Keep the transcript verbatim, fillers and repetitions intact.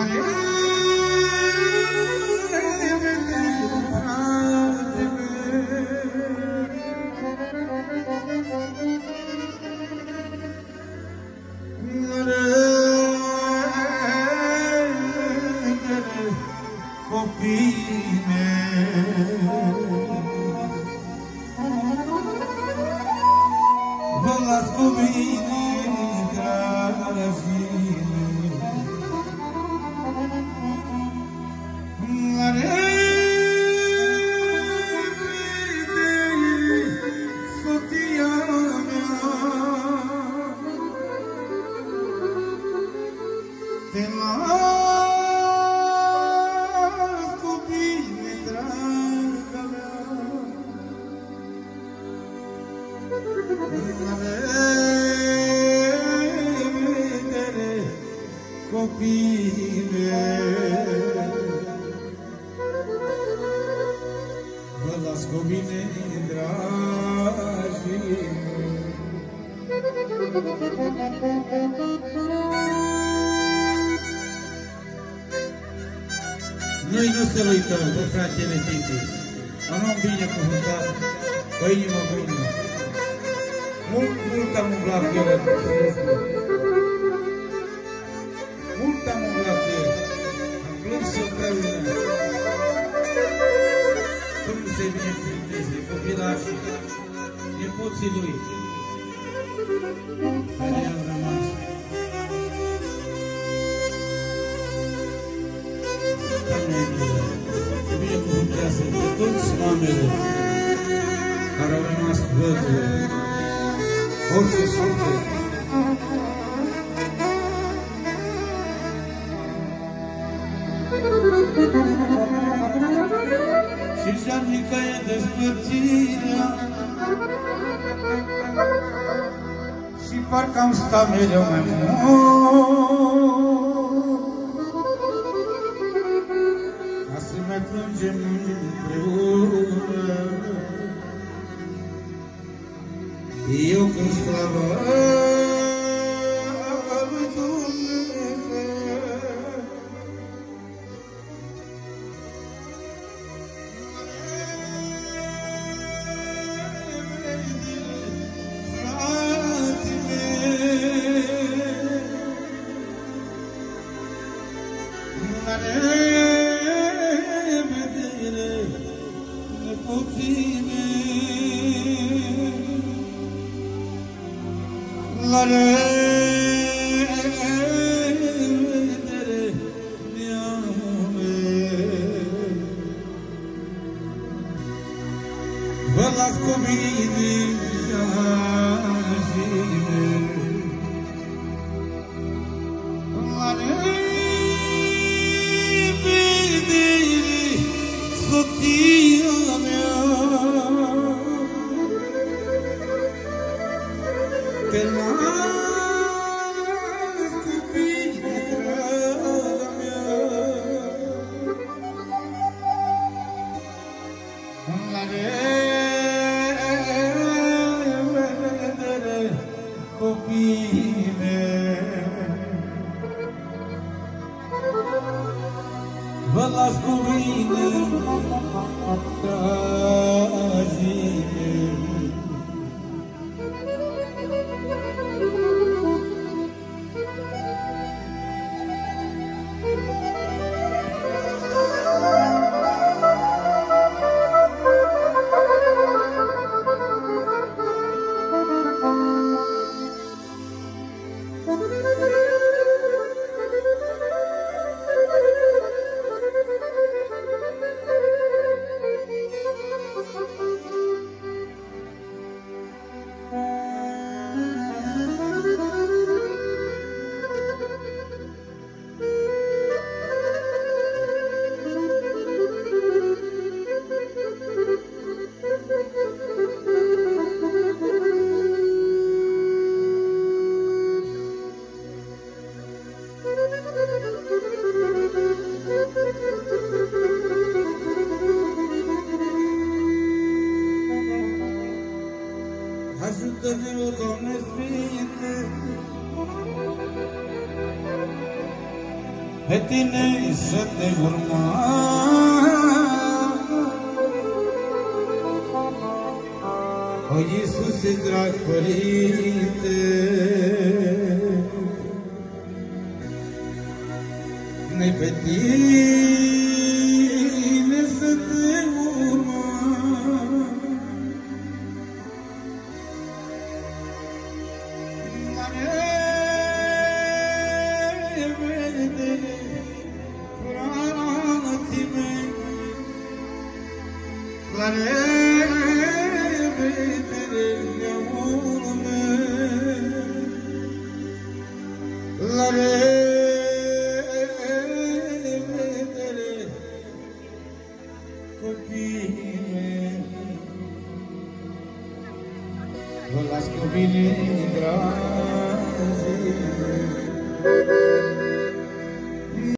Noi nu să-l uităm pe fratele Titi, un om binecuvântat, cu inimă bună. Mult, mult am umblat cu el, mult am umblat cu el, am plâns împreună. Cum se binecuvânteze copilașii, nepoții lui, care i-au rămas. Să binecuvântează pe toți mamele care au rămas văduve, orice suflet. Și jalnică e despărțirea și parcă am stat mereu mai mult mai plângem împreună. Eu când slavă lui Dumnezeu, frații mei, la revedere, mi-ame. Vă las cu mine, la revedere, soția mea. Te las cu bine, draga mea, la revedere, copiii mei. Vă las cu bine, dragii mei. Ajută-ne, o Doamne Sfinte, pe tine să te urma. O Iisuse, drag Părinte, ne pe tine să te urma. La revedere, frații mei, la revedere, neamul meu, la revedere, copiii mei. Vă las cu bine, dragii mei.